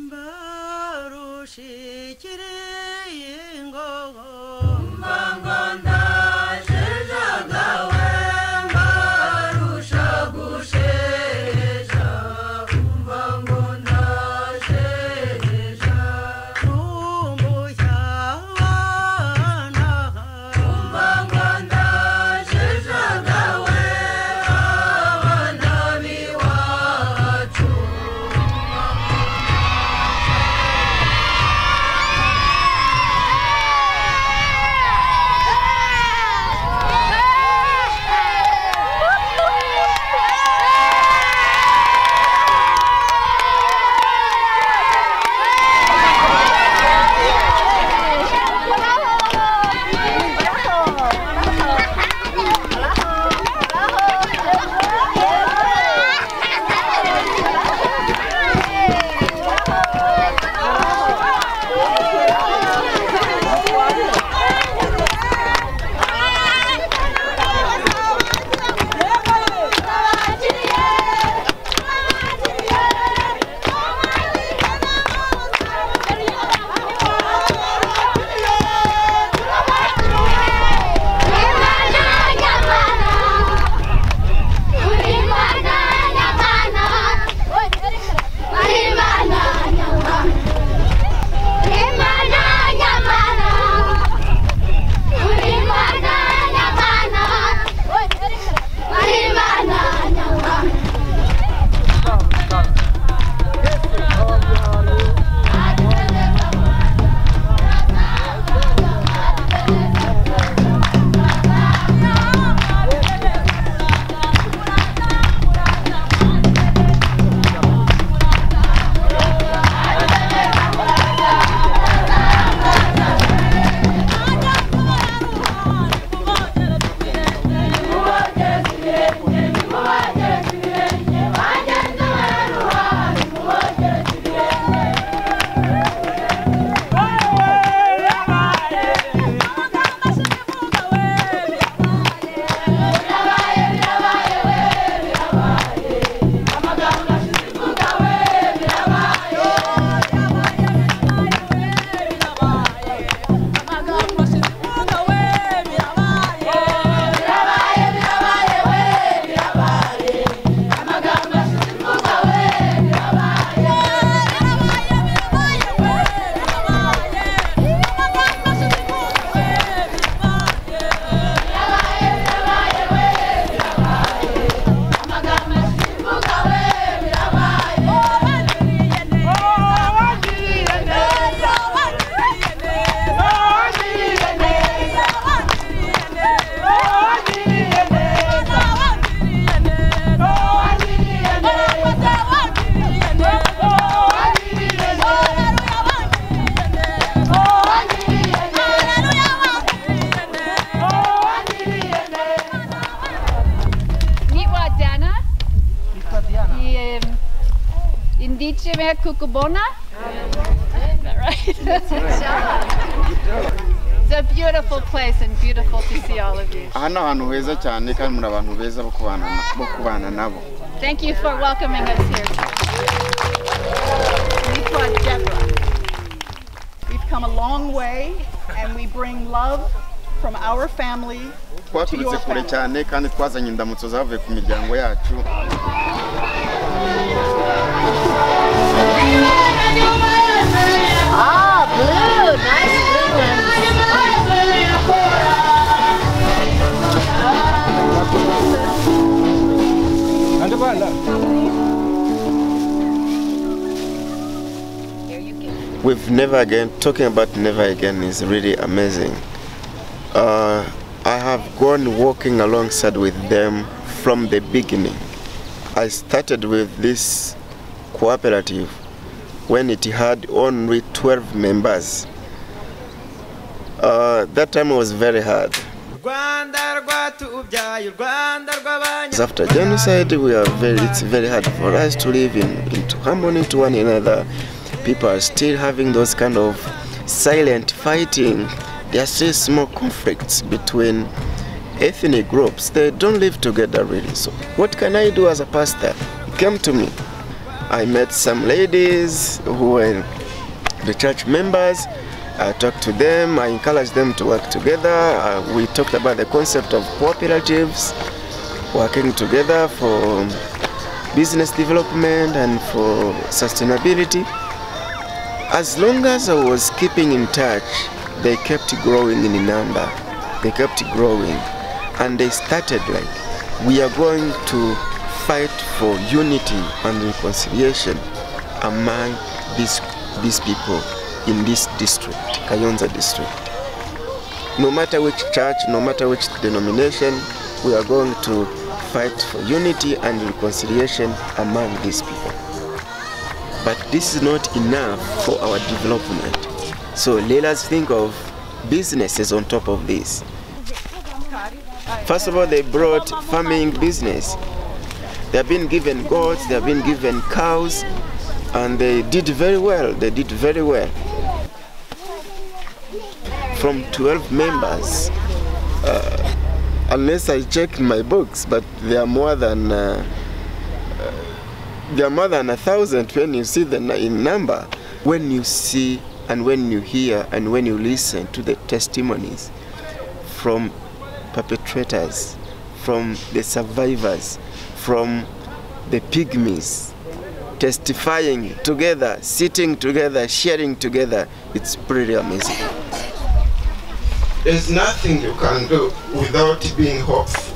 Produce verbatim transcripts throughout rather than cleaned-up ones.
Indice Kukubona? Is that right? It's a beautiful place and beautiful to see all of you. Thank you for welcoming us here. We've come a long way and we bring love from our family to your family. Ah, blue, nice blue. With Never Again, talking about Never Again is really amazing. Uh, I have gone walking alongside with them from the beginning. I started with this cooperative when it had only twelve members. Uh, that time was very hard. After genocide, we are very, it's very hard for us to live in into harmony to one another. People are still having those kind of silent fighting. There are still small conflicts between ethnic groups. They don't live together really. So what can I do as a pastor? He came to me. I met some ladies who were the church members. I talked to them, I encouraged them to work together. Uh, we talked about the concept of cooperatives, working together for business development and for sustainability. As long as I was keeping in touch, they kept growing in number. They kept growing. And they started like, we are going to fight for unity and reconciliation among these, these people in this district, Kayonza district. No matter which church, no matter which denomination, we are going to fight for unity and reconciliation among these people. But this is not enough for our development. So let us think of businesses on top of this. First of all, they brought farming business. They have been given goats, they have been given cows, and they did very well. They did very well. From twelve members, uh, unless I check my books, but there are more than uh, uh, there are more than a thousand when you see them in number. When you see and when you hear and when you listen to the testimonies from perpetrators, from the survivors, from the pygmies, testifying together, sitting together, sharing together, it's pretty amazing. There's nothing you can do without being hopeful.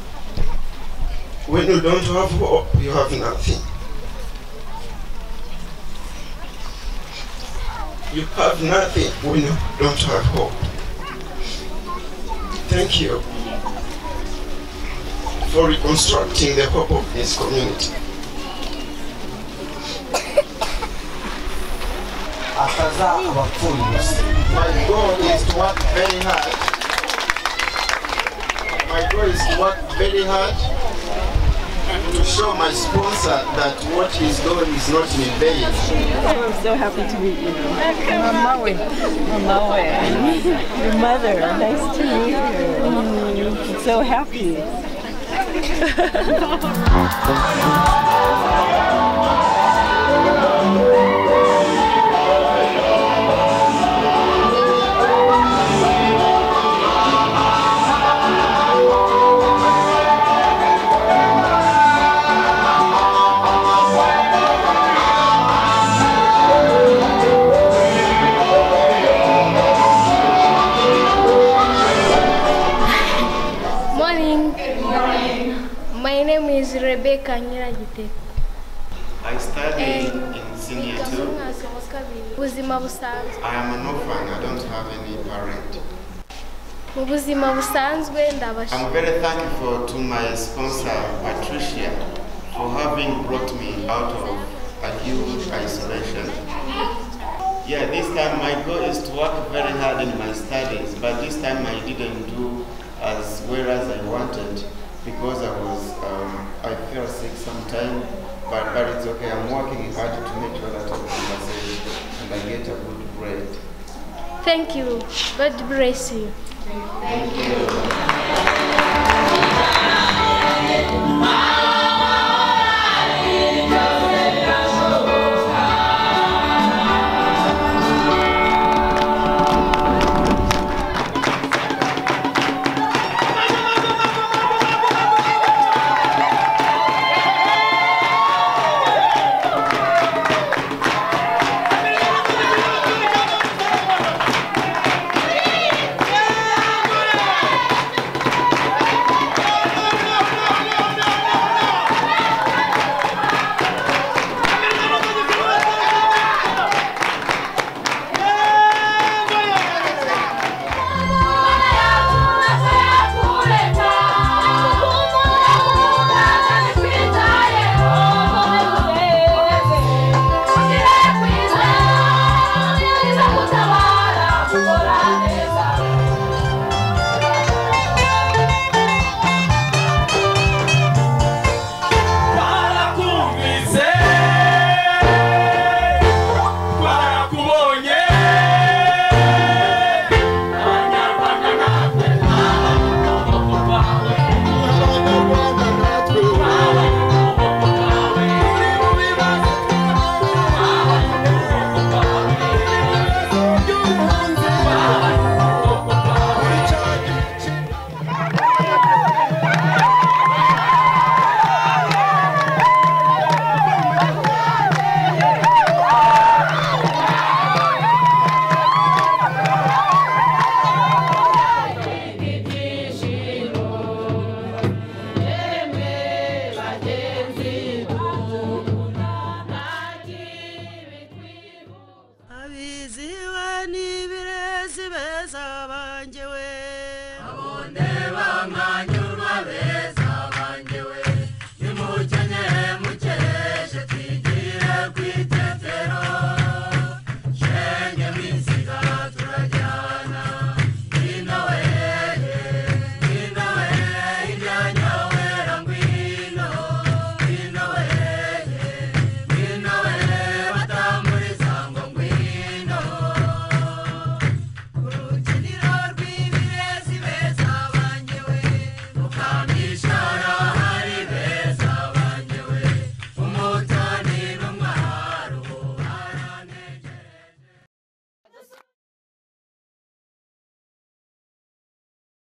When you don't have hope, you have nothing. You have nothing when you don't have hope. Thank you for reconstructing the hope of this community. My goal is to work very hard. My goal is to work very hard to show my sponsor that what he's doing is not in vain. I'm so happy to meet you. Mamawe. Mamawe. Your mother. Nice to meet you. I'm so happy. I study in senior two. I am an orphan, I don't have any parent. I'm very thankful to my sponsor, Patricia, for having brought me out of a huge isolation. Yeah, this time my goal is to work very hard in my studies, but this time I didn't do as well as I wanted because I was, um, I feel sick sometime, but, but it's okay. I'm working hard to make sure that I pass and I get a good grade. Thank you. God bless you. Thank you. visit